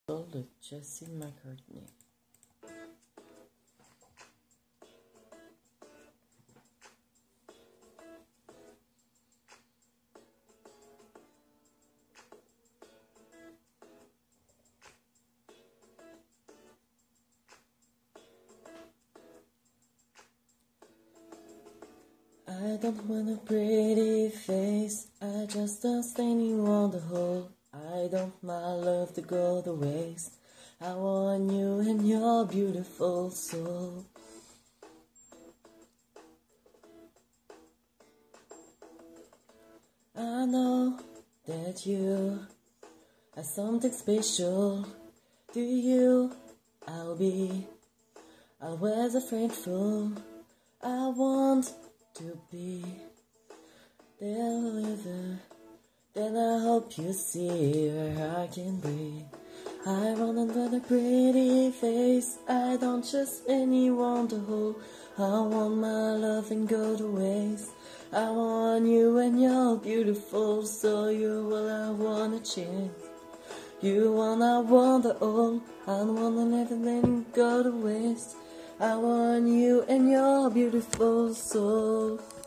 The Jess McCartney. I don't want a pretty face, I just a standing on the hole. I don't my love to go to waste. I want you and your beautiful soul. I know that you are something special. To you I'll be always faithful. I want to be there with her. Then I hope you see where I can breathe. I want another pretty face. I don't just anyone to hold. I want my love and go to waste. I want you and you're beautiful. So you will I wanna change. You want I want the all. I don't wanna let it go to waste. I want you and your beautiful soul.